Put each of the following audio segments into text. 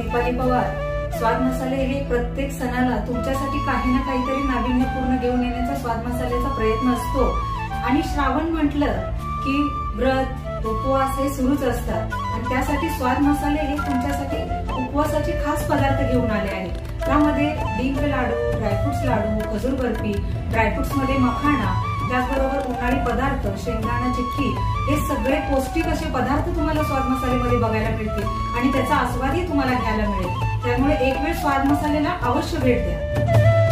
दीपाली पवार। स्वाद मसाले हे प्रत्येक सणाला तुमच्यासाठी काही ना काहीतरी नाविन्यपूर्ण घेऊन येण्याचा स्वाद मसाल्याचा प्रयत्न असतो। आणि श्रावण म्हटलं की व्रत उपवास हे सुरूच असतात आणि त्यासाठी स्वाद मसाले हे तुमच्यासाठी उपवासाचे खास पदार्थ घेऊन आले आहेत। त्यामध्ये डिंक लाडू, ड्रायफ्रुट्स लाडू, खजूर बर्फी, ड्रायफ्रुट्स मध्ये मखाना, त्याचबरोबर उन्हाळी पदार्थ, शेंगदाणा चिक्की, हे सगळे पौष्टिक असे पदार्थ तुम्हाला स्वाद मसाल्यामध्ये बघायला मिळतील आणि त्याचा आस्वादही तुम्हाला घ्यायला मिळेल। त्यामुळे एक वेळ स्वाद मसाल्याला अवश्य भेट द्या।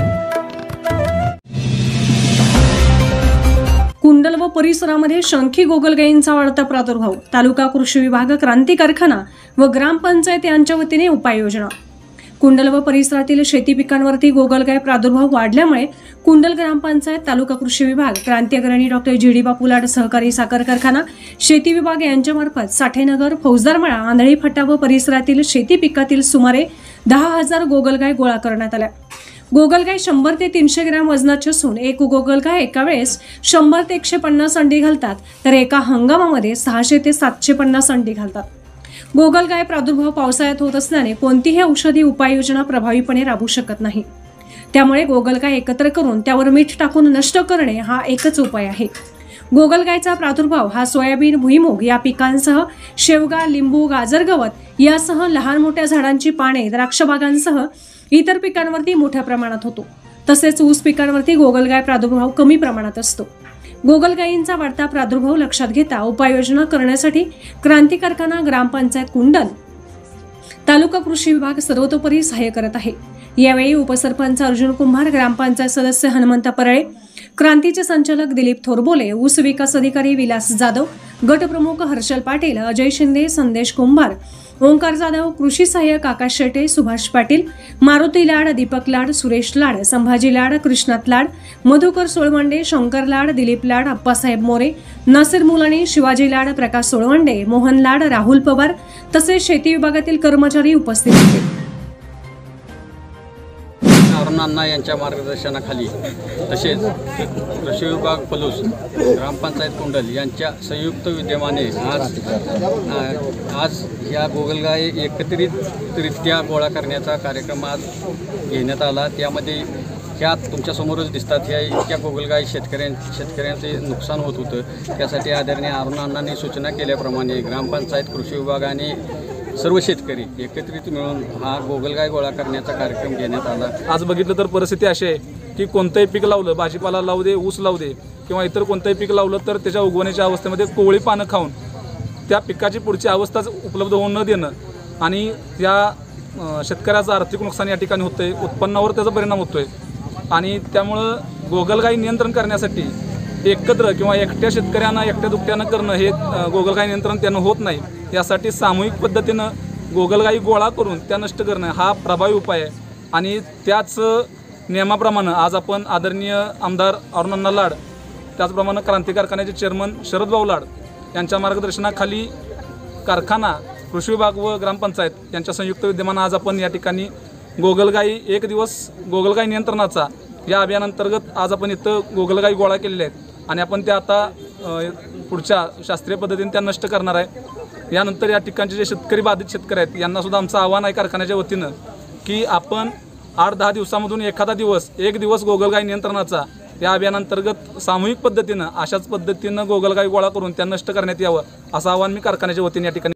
कुंडल व परिसरामध्ये शंखी गोगलगायींचा वाढता प्रादुर्भाव, तालुका कृषी विभाग, क्रांती कारखाना व ग्रामपंचायत यांच्या वतीने उपाययोजना। कुंडल व परिसरातील शेती पिकांवरती गोगलगाय प्रादुर्भाव वाढल्यामुळे कुंडल ग्रामपंचायत, तालुका कृषी विभाग, क्रांती अग्रणी डॉक्टर जी डी बापू लाड सहकारी साखर कारखाना, शेती विभाग यांच्यामार्फत साठेनगर, फौजदारमळा, आंधळी फटा व परिसरातील शेती पिकातील सुमारे 10,000 गोगलगाय गोळा करण्यात आल्या। गोगलगाय 100 ते 300 ग्रॅम वजनाची असून एक गोगलगाय एका वेळेस 100 ते 150 अंडी घालतात, तर एका हंगामामध्ये 600 ते 750 अंडी घालतात। गोगलगाय प्रादुर्भाव पावसाळ्यात होत असल्याने कोणतीही औषधी उपाययोजना प्रभावीपणे राबवू शकत नाही। त्यामुळे गोगलगाय एकत्र करून त्यावर मीठ टाकून नष्ट करणे हा एकच उपाय आहे। गोगलगायचा प्रादुर्भाव हा सोयाबीन, भुईमूग या पिकांसह शेवगा, लिंबू, गाजर, गवत यासह लहान मोठ्या झाडांची पाने, द्राक्ष बागांसह इतर पिकांवरती मोठ्या प्रमाणात होतो। तसेच ऊस पिकांवरती गोगलगाय प्रादुर्भाव कमी प्रमाणात असतो। गोगलगायींचा वाढता प्रादुर्भाव लक्षात घेता उपाययोजना करण्यासाठी क्रांती कारखाना, ग्रामपंचायत कुंडल, तालुका कृषी विभाग सर्वतोपरी सहाय्य करत आहे। यावेळी उपसरपंच अर्जुन कुंभार, ग्रामपंचायत सदस्य हनुमंत परळे, क्रांतीचे संचालक दिलीप थोरबोले, ऊस विकास अधिकारी विलास जाधव, गटप्रमुख हर्षल पाटील, अजय शिंदे, संदेश कुंभार, ओंकार जाधव, कृषी सहाय्यक आकाश शेटे, सुभाष पाटील, मारुती लाड, दीपक लाड, सुरेश लाड, संभाजी लाड, कृष्णात लाड, मधुकर सोळवंडे, शंकर लाड, दिलीप लाड, अप्पासाहेब मोरे, नासिर मुलानी, शिवाजी लाड, प्रकाश सोळवंडे, मोहन लाड, राहुल पवार तसेच शेती विभागातील कर्मचारी उपस्थित होते। अरुणांना यांच्या मार्गदर्शनाखाली तसेच कृषी विभाग पलूस, ग्रामपंचायत कुंडल यांच्या संयुक्त विद्यमाने आज या गोगलगाय एकत्रितरित्या गोळा करण्याचा कार्यक्रम आज घेण्यात आला। त्यामध्ये ह्या तुमच्यासमोरच दिसतात, ह्या इतक्या गोगलगाय शेतकऱ्यांचे नुकसान होत होतं। त्यासाठी आदरणीय अरुणांनी सूचना केल्याप्रमाणे ग्रामपंचायत, कृषी विभागाने सर्व शेतकरी एकत्रित मिळून हा गोगलगाय गोळा करण्याचा कार्यक्रम घेण्यात आला। आज बघितलं तर परिस्थिती अशी आहे की कोणतंही पीक लावलं, भाजीपाला लावू दे, ऊस लावू दे किंवा इतर कोणतंही पीक लावलं तर त्याच्या उगवण्याच्या अवस्थेमध्ये कोवळी पानं खाऊन त्या पिकाची पुढची अवस्थाच उपलब्ध होऊन न देणं आणि त्या शेतकऱ्याचं आर्थिक नुकसान या ठिकाणी होतंय, उत्पन्नावर त्याचा परिणाम होतोय। आणि त्यामुळं गोगलगाई नियंत्रण करण्यासाठी एकत्र किंवा एकट्या शेतकऱ्यांना एकट्या दुकट्यानं करणं हे गोगलगाई नियंत्रण त्यानं होत नाही। यासाठी सामूहिक पद्धतीनं गोगलगाई गोळा करून त्या नष्ट करणं हा प्रभावी उपाय आहे। आणि त्याच नियमाप्रमाणे आज आपण आदरणीय आमदार अरुणांना लाड, त्याचप्रमाणे क्रांती कारखान्याचे चेअरमन शरदभाऊ लाड यांच्या मार्गदर्शनाखाली कारखाना, कृषी विभाग व ग्रामपंचायत यांच्या संयुक्त विद्यमानं आज आपण या ठिकाणी गोगलगाई एक दिवस गोगलगाई नियंत्रणाचा या अभियानांतर्गत आज आपण इथं गोगलगाई गोळा केलेल्या आहेत आणि आपण त्या आता पुढच्या शास्त्रीय पद्धतीने त्या नष्ट करणार आहे। यानंतर या ठिकाणचे जे शेतकरी, बाधित शेतकरी आहेत यांना सुद्धा आमचं आव्हान आहे कारखान्याच्या वतीनं की आपण 8-10 दिवसामधून एखादा दिवस, एक दिवस गोगलगाई नियंत्रणाचा या अभियानांतर्गत सामूहिक पद्धतीनं अशाच पद्धतीनं गोगलगाई गोळा करून त्या नष्ट करण्यात यावं असं आव्हान मी कारखान्याच्या वतीने या ठिकाणी